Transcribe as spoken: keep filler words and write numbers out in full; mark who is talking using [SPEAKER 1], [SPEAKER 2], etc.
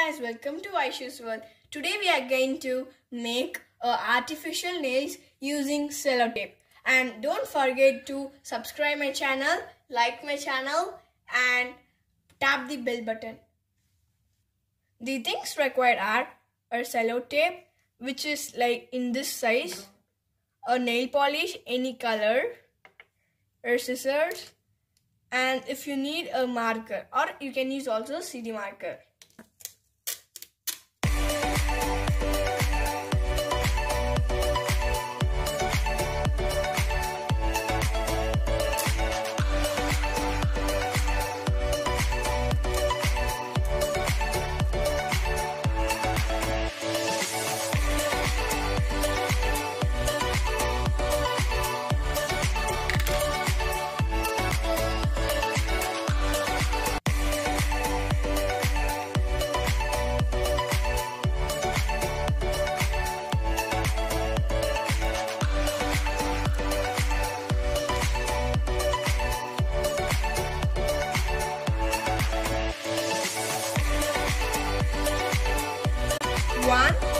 [SPEAKER 1] guys, welcome to Aishu's World. Today we are going to make uh, artificial nails using cellotape. And don't forget to subscribe my channel, like my channel and tap the bell button. The things required are a cellotape, which is like in this size, a nail polish any color, or scissors, and if you need a marker, or you can use also C D marker. One